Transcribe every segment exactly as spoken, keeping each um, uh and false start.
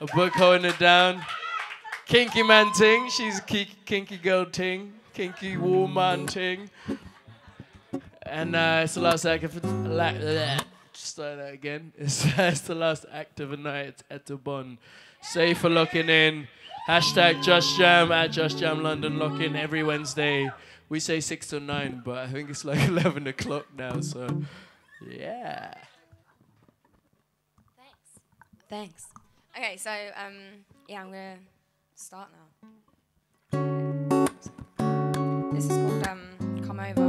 a book holding it down. Kinky man ting, she's a ki- kinky girl ting, kinky woman ting. And uh, it's the last act of la- bleh. Start that again. It's, it's the last act of the night at the Bond. Say for locking in. Hashtag Just Jam at Just Jam London. Lock in every Wednesday. We say six to nine, but I think it's like eleven o'clock now. So, yeah. Thanks. Thanks. Okay, so um, yeah, I'm gonna start now. This is called um, Come Over.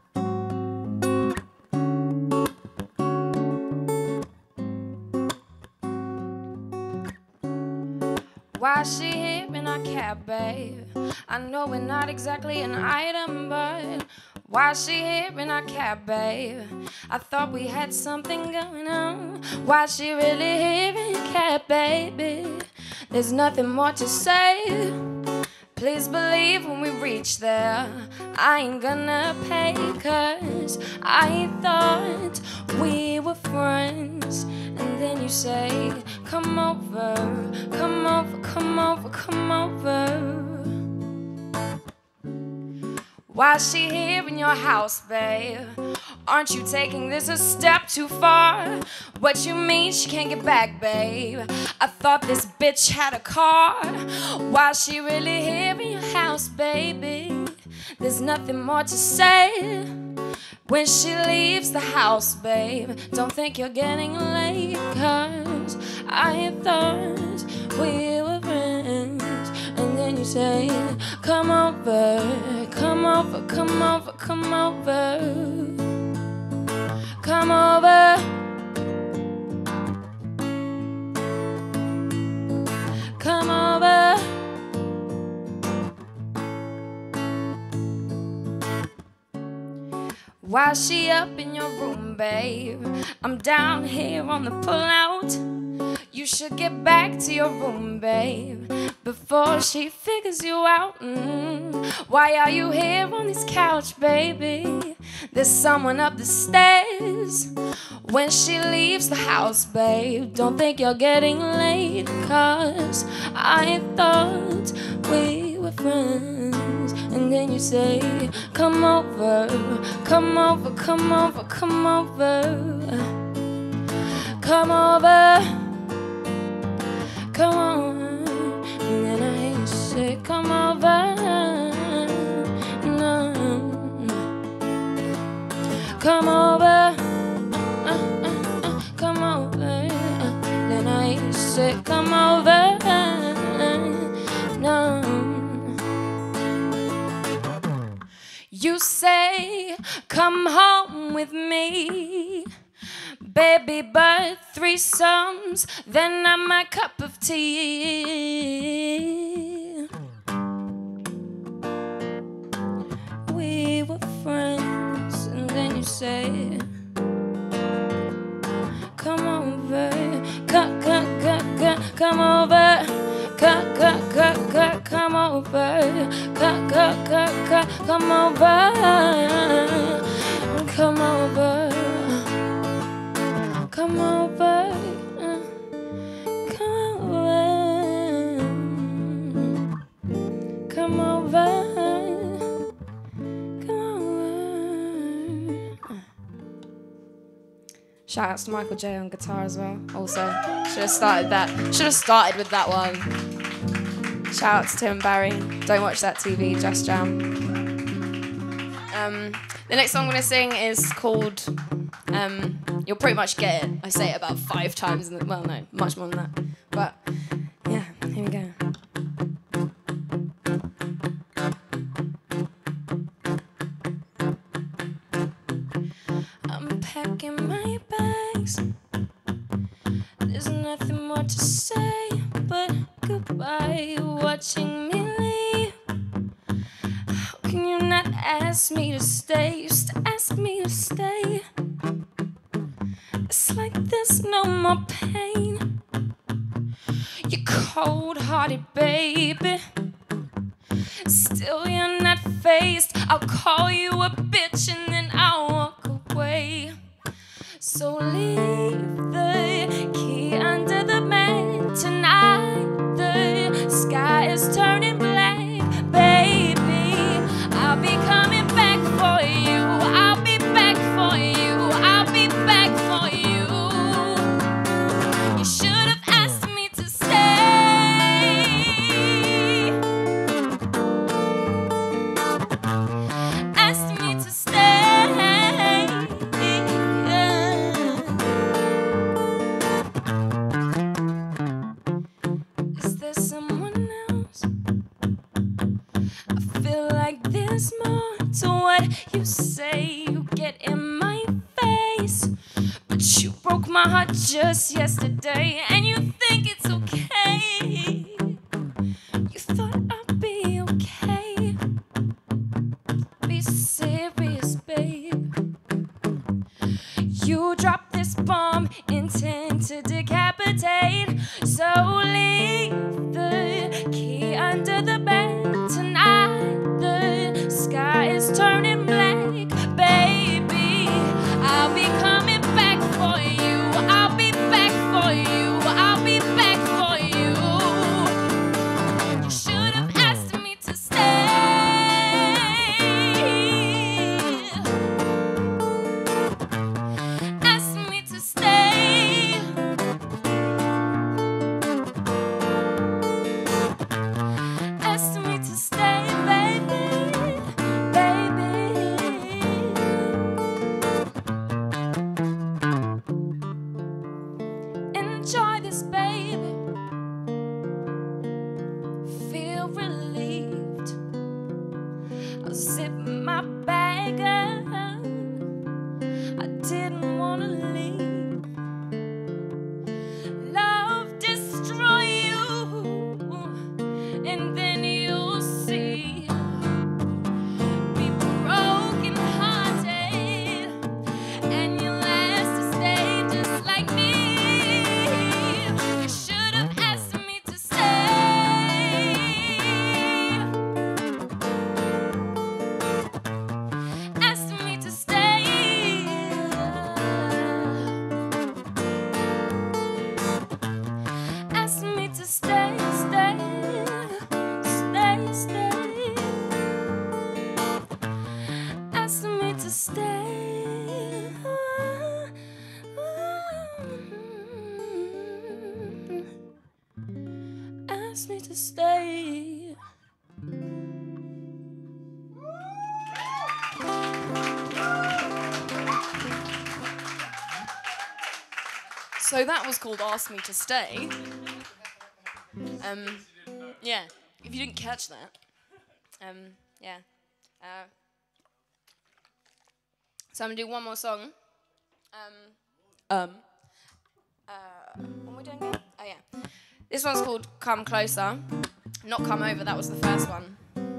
Why she here in our cab, babe? I know we're not exactly an item, but why she here in our cab, babe? I thought we had something going on. Why she really here in your cab, baby? There's nothing more to say. Please believe when we reach there, I ain't gonna pay, cause I thought we were friends. And then you say, come over, come over, come over, come over. Why she here in your house, babe? Aren't you taking this a step too far? What you mean she can't get back, babe? I thought this bitch had a car. Why she really here in your house, baby? There's nothing more to say. When she leaves the house, babe, don't think you're getting late, cause I thought we were friends. And then you say, come over, come over, come over, come over. Come over. Come over. Why she up in your room, babe? I'm down here on the pullout. You should get back to your room, babe, before she figures you out. Mm. Why are you here on this couch, baby? There's someone up the stairs. When she leaves the house, babe, don't think you're getting late, cause I thought we were friends. And then you say, come over, come over, come over, come over. Come over. Come on. And then I hear you say, come over. No. Come over. Uh, uh, uh, come over. Uh, then I hear you say, come over. No. You say, come home with me, baby, but threesomes, then I'm my cup of tea. We were friends, and then you say, come over, come, come, come, come, come over. Come, come, come, come, come over. Come, come, come, come, come over. Come over. Come over. Come over. Come over. Come over. Shout outs to Michael J on guitar as well. Also, should have started that. Should have started with that one. Shout out to Tim and Barry. Don't watch that T V, Just Jam. Um, the next song I'm going to sing is called, um, you'll pretty much get it. I say it about five times, in the, well no, much more than that. But yeah, here we go. I'm packing my bags. There's nothing more to say but goodbye, watching me leave. How can you not ask me to stay? Used to ask me to stay. It's like there's no more pain. You're cold-hearted, baby. Still you're not fazed. I'll call you a bitch and then I'll walk away. So leave the key under the bed tonight. just yesterday, and you think it's okay. You thought I'd be okay. Be serious, babe. You dropped this bomb, intent to decapitate. So leave the key under the bed tonight. The sky is turning black, baby. I'll be coming back for you. I'll be back for you. I'll be back for you. You should have asked me to stay. Asked me to stay. Asked me to stay, baby, baby. Enjoy this, baby. Feel relieved. I'll zip my bag up. I didn't wanna leave. Love destroy you, and then you'll see. Be broken hearted, and you'll have to stay just like me. You should have asked me to stay. Asked me to stay. Asked me to stay, stay, stay, stay. Asked me to stay. Asked me to stay. So that was called Ask Me to Stay. Um, yeah, if you didn't catch that. Um, yeah. Uh, so I'm gonna do one more song. Um, um, uh, what am I doing again? Oh yeah. This one's called Come Closer. Not Come Over, that was the first one.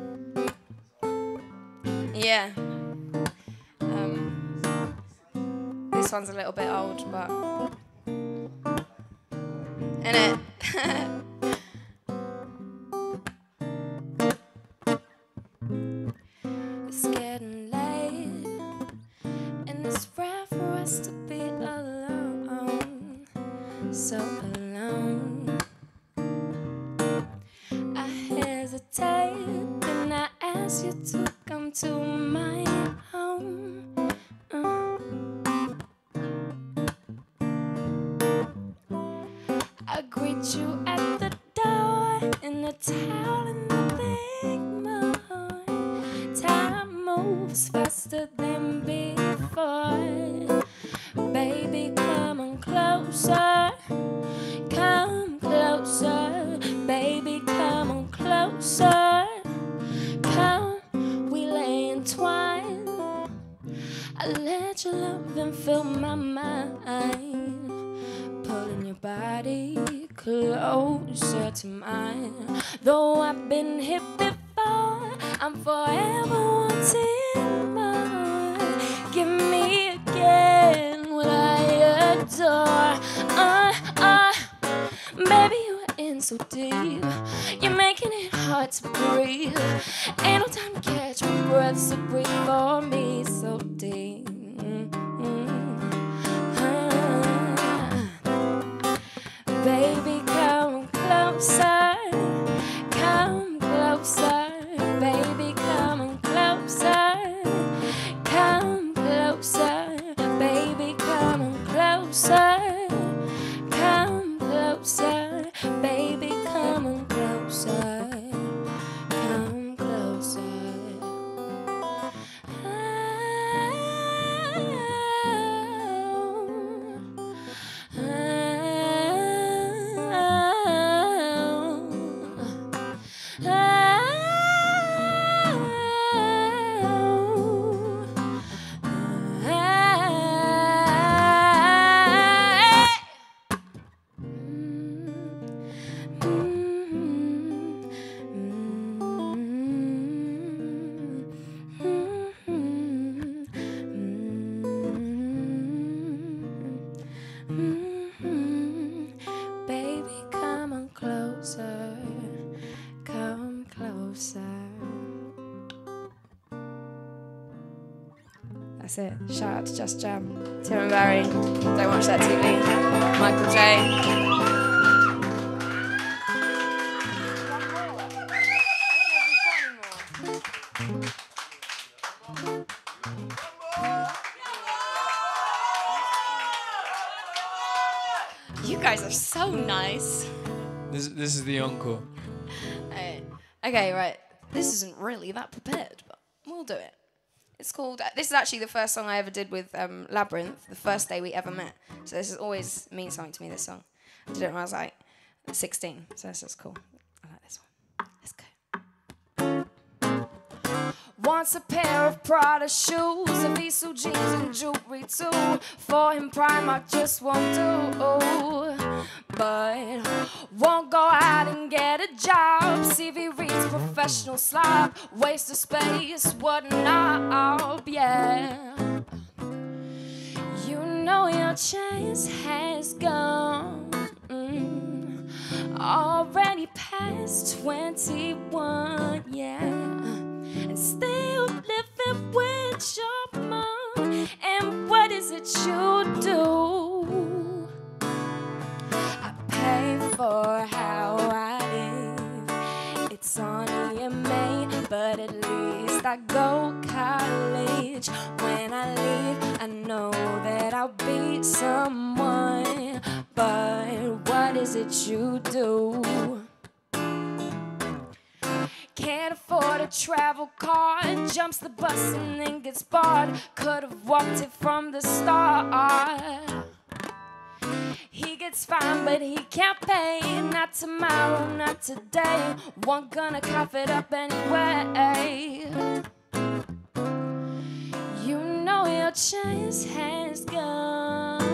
Yeah. Um, this one's a little bit old, but... Innit? It's getting late, and it's rare for us to be alone, so alone. I hesitate, and I ask you to come to my home. Uh. I greet you at the door in a towel and nothing more. Time moves faster than before. Baby, come on closer. Come closer. Baby, come on closer. Come, we lay entwined. I let your love fill my mind. Pulling your body closer to mine. Though I've been hit before, I'm forever wanting more. Give me again what I adore. Uh, uh, baby, you are in so deep. You're making it hard to breathe. Ain't no time to catch my breath, so breathe for me so deep. Baby, come closer, come closer. Baby, come closer, come closer. Baby, come closer, come closer. Baby, come closer, come closer. Oh, oh. That's it. Shout out to Just Jam. Tim and Barry. Don't watch that T V. Michael J. You guys are so nice. This, this is the encore. Uh, okay, right. This isn't really that prepared, but we'll do it. It's called, uh, this is actually the first song I ever did with um, Labyrinth, the first day we ever met. So this has always means something to me, this song. I did it when I was like sixteen, so this is cool. I like this one. Let's go. Wants a pair of Prada shoes, a Visu jeans and jewelry too. For him Primark just won't do. But won't go out and get a job. C V reads professional slob. Waste of space, what an knob, yeah. You know your chance has gone. Mm. Already past twenty-one, yeah. And still living with your mom. And what is it you do? I pay for how I live. It's on E M A, but at least I go college. When I leave, I know that I'll be someone. But what is it you do? Can't afford a travel card, jumps the bus and then gets bored. Could have walked it from the start. He gets fined, but he can't pay. Not tomorrow, not today. One gonna cough it up anyway. You know your chance has gone.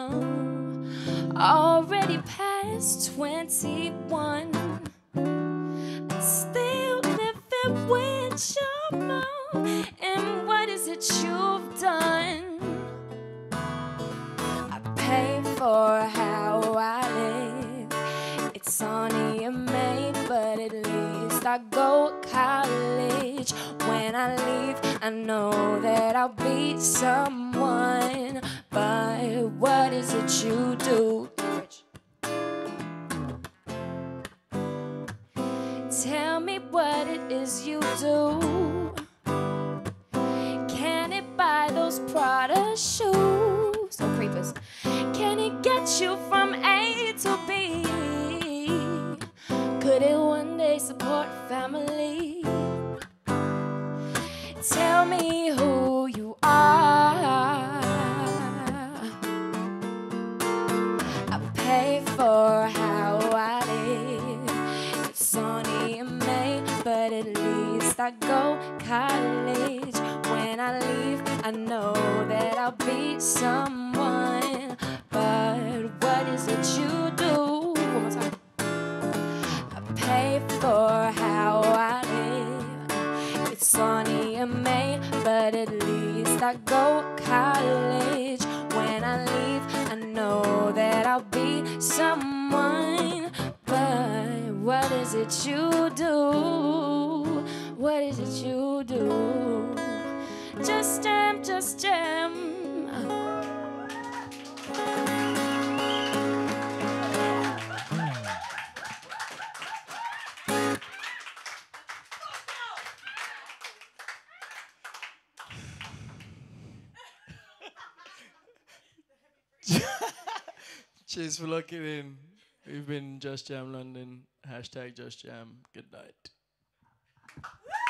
Already past twenty-one. Still living with your mom. And what is it you've done? I pay for how I live. It's on E M A, but at least I go college. When I leave, I know that I'll be someone. But what is it you do? Tell me what it is you do. Can it buy those Prada shoes? Oh, creepers. Can it get you from A to B? Could it one day support family? Tell me who you are. I pay for how I live. It's on E M A, but at least I go college. When I leave, I know that I'll be someone. But what is it you do? One more time. I pay for how I live. It's on E M A, but at least I go college. When I leave, I know that I'll be someone. But what is it you do? What is it you do? Just Jam, Just Jam. Cheers for locking in. We've been Just Jam London. Hashtag Just Jam. Good night.